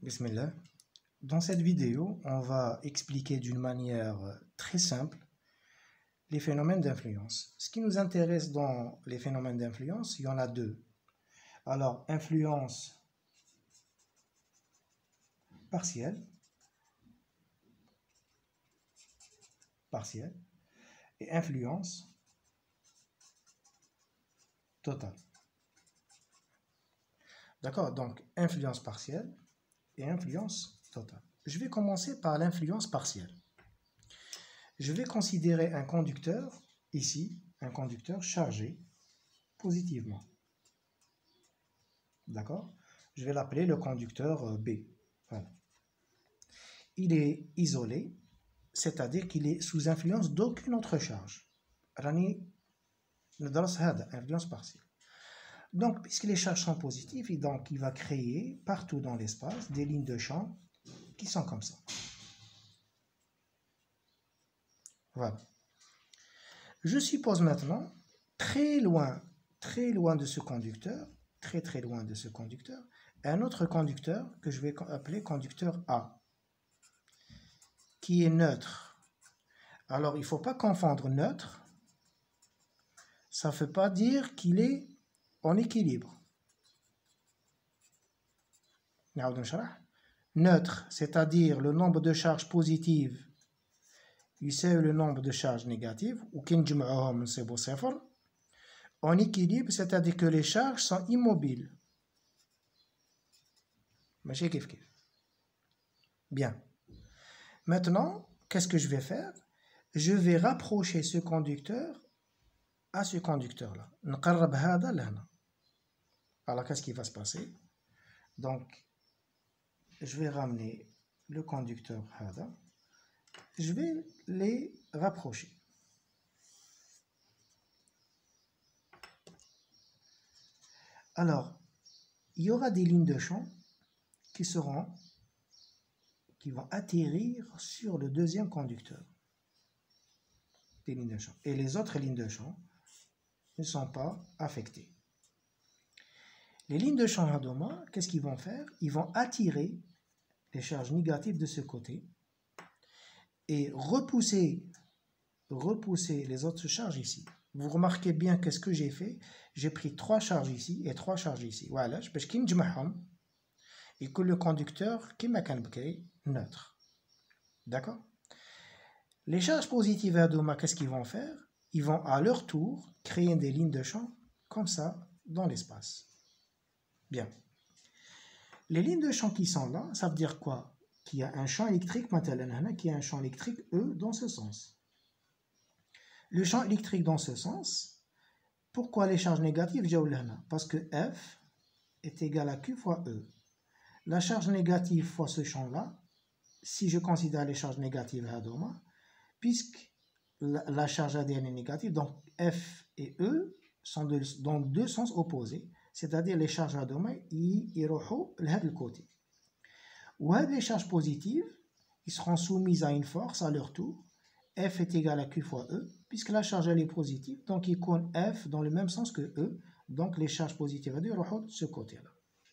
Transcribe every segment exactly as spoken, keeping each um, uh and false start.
Bismillah. Dans cette vidéo, on va expliquer d'une manière très simple les phénomènes d'influence. Ce qui nous intéresse dans les phénomènes d'influence, il y en a deux. Alors, influence partielle, partielle et influence totale. D'accord? Donc, influence partielle et influence totale. Je vais commencer par l'influence partielle. Je vais considérer un conducteur, ici, un conducteur chargé positivement. D'accord? Je vais l'appeler le conducteur B. Voilà. Il est isolé, c'est-à-dire qu'il est sous influence d'aucune autre charge. Rani ندرس هذا, influence partielle. Donc, puisque les charges sont positives, et donc il va créer partout dans l'espace des lignes de champ qui sont comme ça. Voilà. Je suppose maintenant, très loin, très loin de ce conducteur, très très loin de ce conducteur, un autre conducteur que je vais appeler conducteur A, qui est neutre. Alors, il ne faut pas confondre neutre, ça ne veut pas dire qu'il est en équilibre. Neutre, c'est-à-dire le nombre de charges positives يساوي le nombre de charges négatives, ou كنجمعوهم نصيبوا صفر. En équilibre, c'est-à-dire que les charges sont immobiles. ماشي كيف كيف. Bien. Maintenant, qu'est-ce que je vais faire? Je vais rapprocher ce conducteur à ce conducteur-là. نقرب هذا لهنا. Alors, qu'est-ce qui va se passer? Donc, je vais ramener le conducteur هذا. Je vais les rapprocher. Alors, il y aura des lignes de champ qui seront, qui vont atterrir sur le deuxième conducteur. Des lignes de champ. Et les autres lignes de champ ne sont pas affectées. Les lignes de champ Hadoma, qu'est-ce qu'ils vont faire? Ils vont attirer les charges négatives de ce côté et repousser, repousser les autres charges ici. Vous remarquez bien qu'est-ce que j'ai fait? J'ai pris trois charges ici et trois charges ici. Voilà, parce qu'ils et que le conducteur qui m'a neutre. D'accord? Les charges positives à Doma, qu'est-ce qu'ils vont faire? Ils vont à leur tour créer des lignes de champ comme ça dans l'espace. Bien. Les lignes de champ qui sont là, ça veut dire quoi? Qu'il y a un champ électrique, qui a un champ électrique E dans ce sens. Le champ électrique dans ce sens, pourquoi les charges négatives? Parce que F est égal à Q fois E. La charge négative fois ce champ-là, si je considère les charges négatives à Doma, puisque la charge A D N est négative, donc F et E sont de, dans deux sens opposés, c'est-à-dire les charges à Doma, ils iront de côté. Ou les charges positives, ils seront soumises à une force à leur tour. F est égal à Q fois E, puisque la charge elle est positive, donc il compte F dans le même sens que E, donc les charges positives iront de ce côté-là.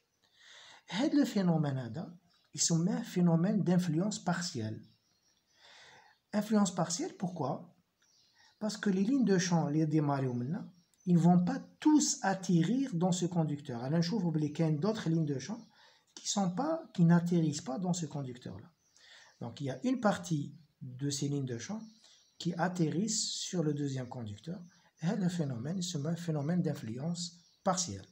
Et le phénomène là, il se met un phénomène d'influence partielle. Influence partielle, pourquoi? Parce que les lignes de champ, les démarrés maintenant, ils ne vont pas tous atterrir dans ce conducteur. Alors, je trouve qu'il y a d'autres lignes de champ qui sont pas, qui n'atterrissent pas dans ce conducteur-là. Donc, il y a une partie de ces lignes de champ qui atterrissent sur le deuxième conducteur. Et le phénomène, c'est un phénomène d'influence partielle.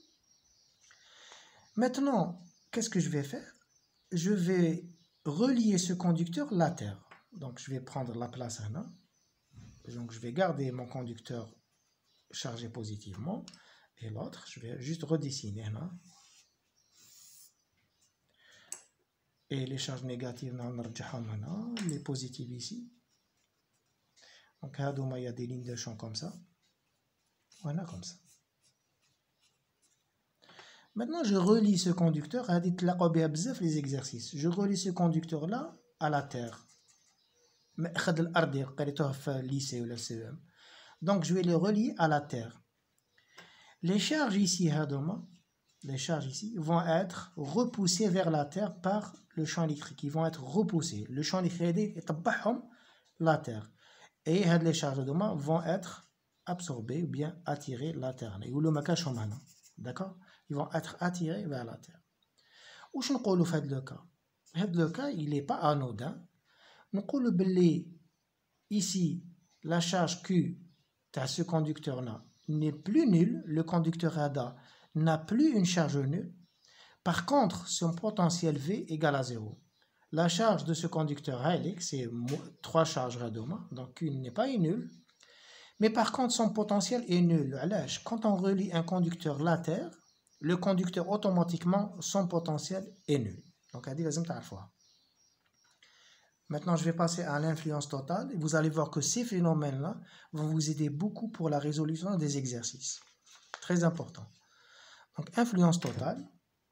Maintenant, qu'est-ce que je vais faire? Je vais relier ce conducteur à la Terre. Donc, je vais prendre la place là. Donc, je vais garder mon conducteur chargé positivement. Et l'autre, je vais juste redessiner là. Et les charges négatives, les positives ici. Donc, il y a des lignes de champ comme ça. Voilà, comme ça. Maintenant, je relie ce conducteur, les exercices. Je relie ce conducteur-là à la Terre. Donc, je vais les relier à la Terre. Les charges ici, les charges ici, vont être repoussées vers la Terre par le champ électrique. Ils vont être repoussés. Le champ électrique est la Terre. Et les charges de main vont être absorbées ou bien attirées la Terre. D'accord? Ils vont être attirés vers la Terre. Où je nous fait le cas? Le cas, il n'est pas anodin. Nous disons ici, la charge Q de ce conducteur-là n'est plus nulle. Le conducteur A D A n'a plus une charge nulle. Par contre, son potentiel V égale à zéro. La charge de ce conducteur Heilig, c'est trois charges radoma, donc Q n'est pas nulle. Mais par contre, son potentiel est nul. Quand on relie un conducteur latéral, le conducteur automatiquement, son potentiel est nul. Donc, à dire la fois. Maintenant, je vais passer à l'influence totale. Et vous allez voir que ces phénomènes-là vont vous aider beaucoup pour la résolution des exercices. Très important. Donc, influence totale.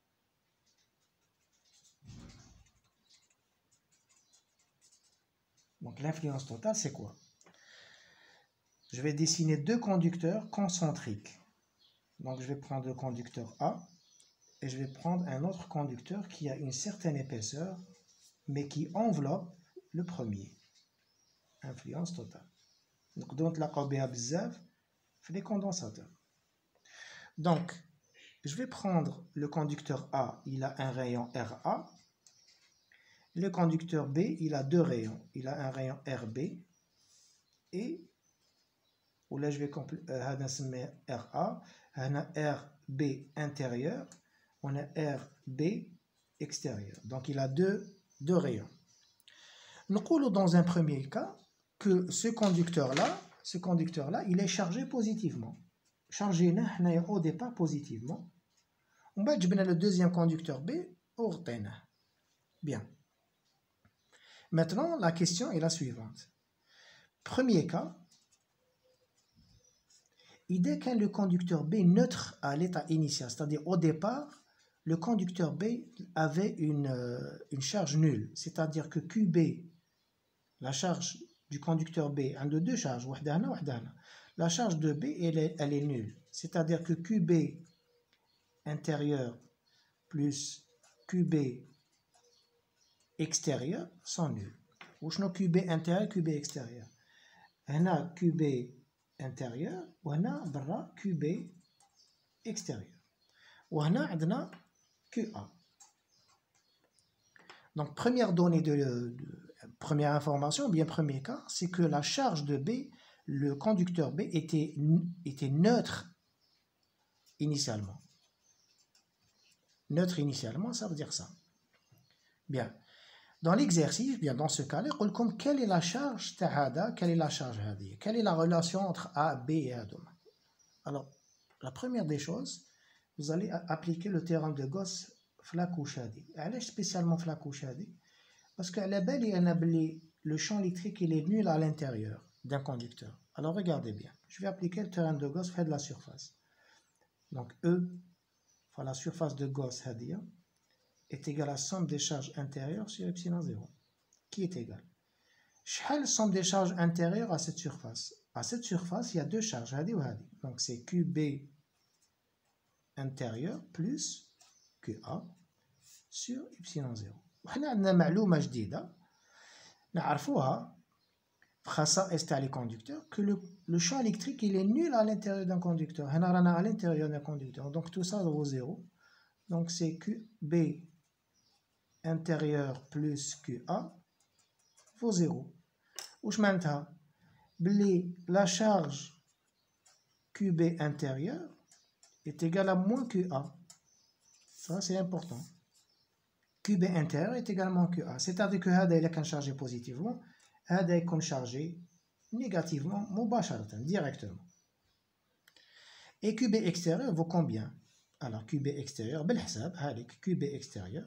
Donc, l'influence totale, c'est quoi? Je vais dessiner deux conducteurs concentriques. Donc, je vais prendre le conducteur A et je vais prendre un autre conducteur qui a une certaine épaisseur, mais qui enveloppe le premier. Influence totale. Donc, donc la combien bzaf les condensateurs. Donc, je vais prendre le conducteur A, il a un rayon R A. Le conducteur B, il a deux rayons. Il a un rayon R B et ou là je vais compléter R A, on a R B intérieur, on a R B extérieur. Donc il a deux, deux rayons. Nous disons dans un premier cas que ce conducteur-là, ce conducteur-là, il est chargé positivement. Chargé au départ positivement. On va dire le deuxième conducteur B, bien. Maintenant, la question est la suivante. Premier cas, dès que le conducteur B neutre à l'état initial, c'est-à-dire au départ, le conducteur B avait une, euh, une charge nulle, c'est-à-dire que Q B, la charge du conducteur B, un de deux charges, la charge de B, elle est, elle est nulle, c'est-à-dire que Q B intérieur plus Q B extérieur sont nuls. Ou sinon Q B intérieur, Q B extérieur. On a Q B intérieur وهنا برا Q B extérieur وهنا عندنا Q A. Donc première donnée de, de première information, bien premier cas, c'est que la charge de B, le conducteur B était était neutre initialement. Neutre initialement, ça veut dire ça. Bien. Dans l'exercice, bien dans ce cas-là, comme quelle est la charge tahada, quelle est la charge hadi, quelle est la relation entre A, B et A deux. Alors, la première des choses, vous allez appliquer le théorème de Gauss Flack-Hadi. Elle est spécialement Flack-Hadi parce que la belle et le champ électrique il est nul à l'intérieur d'un conducteur. Alors regardez bien, je vais appliquer le théorème de Gauss fait de la surface. Donc E, enfin, la surface de Gauss Hadi est égal à la somme des charges intérieures sur epsilon zéro, qui est égal. Quelle somme des charges intérieures à cette surface? À cette surface, il y a deux charges, hadi ou hadi. Donc c'est Q B intérieur plus Q A sur epsilon zéro. On a une معلومة جديدة نعرفوها في خصائص تاع les conducteurs que le, le champ électrique il est nul à l'intérieur d'un conducteur. هنا رانا à l'intérieur d'un conducteur. Donc tout ça vaut zéro. Donc c'est Q B intérieur plus Q A vaut zéro. Ou je m'entends, la charge Q B intérieur est égale à moins Q A. Ça c'est important. Q B intérieur est également Q A. C'est-à-dire que هذا il est chargé positivement, هذا est chargé négativement, مباشرة, directement. Et Q B extérieur vaut combien? Alors Q B extérieur, بالحساب, هذيك Q B extérieur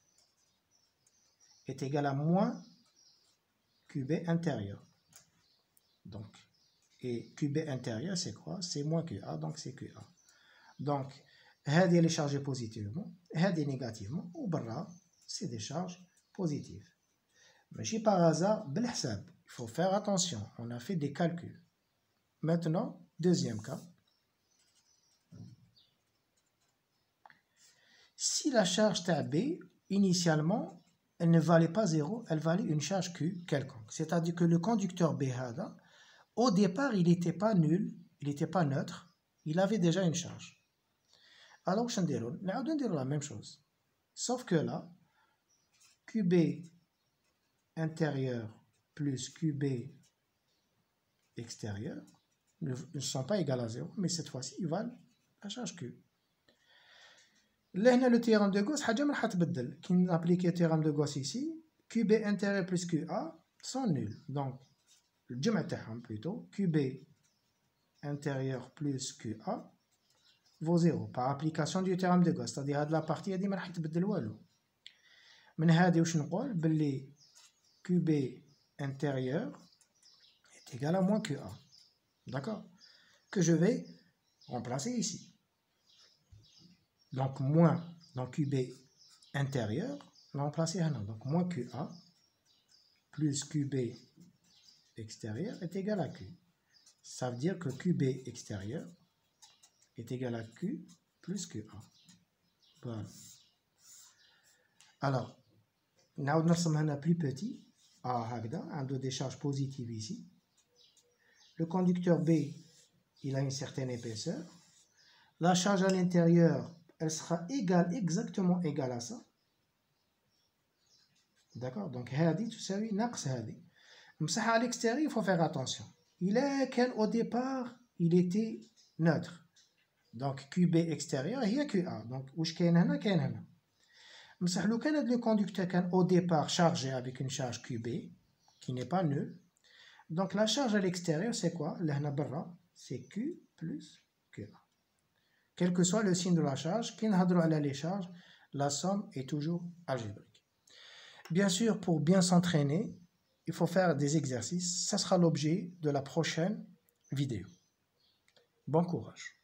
est égal à moins Q B intérieur. Donc, et Q B intérieur, c'est quoi? C'est moins Q A, donc c'est Q A. Donc, هذه elle est chargée positivement, هذه négativement, ou برا, c'est des charges positives. Mais par hasard, بالحساب, il faut faire attention, on a fait des calculs. Maintenant, deuxième cas. si la charge تاع B, initialement, elle ne valait pas zéro, elle valait une charge Q quelconque. C'est-à-dire que le conducteur B, au départ, il n'était pas nul, il n'était pas neutre, il avait déjà une charge. Alors, je vais dire la même chose. Sauf que là, Q B intérieur plus Q B extérieur ne sont pas égales à zéro, mais cette fois-ci, ils valent la charge Q. Là, le théorème de Gauss, حاجة ما راح تبدل. Quand on applique le théorème de Gauss ici, Q B intérieur plus Q A sont nuls. Donc, le جمع تاعهم plutôt, Q B intérieur plus Q A vaut zéro par application du théorème de Gauss. C'est-à-dire que la partie هذه ما راح تبدل والو. من هذه واش نقول باللي Q B intérieur est égal à moins Q A. D'accord? Que je vais remplacer ici. Donc, moins dans Q B intérieur, on va remplacer là. Donc, moins Q A plus Q B extérieur est égal à Q. Ça veut dire que Q B extérieur est égal à Q plus Q A. Voilà. Alors, on a plus petit. A, un de décharge positive ici. Le conducteur B, il a une certaine épaisseur. La charge à l'intérieur, elle sera égale, exactement égale à ça. D'accord? Donc, هذه تساوي ناقص هذه. مساحة à l'extérieur, il faut faire attention. Il est qu'au départ, il était neutre. Donc, Q B extérieur, il y a Q A. Donc, واش كاين هنا كاين هنا. مسح لو كان le conducteur كان au départ chargé avec une charge Q B qui n'est pas nulle. Donc, la charge à l'extérieur, c'est quoi? اللي هنا برا, c'est Q plus Q A. Quel que soit le signe de la charge, qui n'a les charges, la somme est toujours algébrique. Bien sûr, pour bien s'entraîner, il faut faire des exercices. Ça sera l'objet de la prochaine vidéo. Bon courage.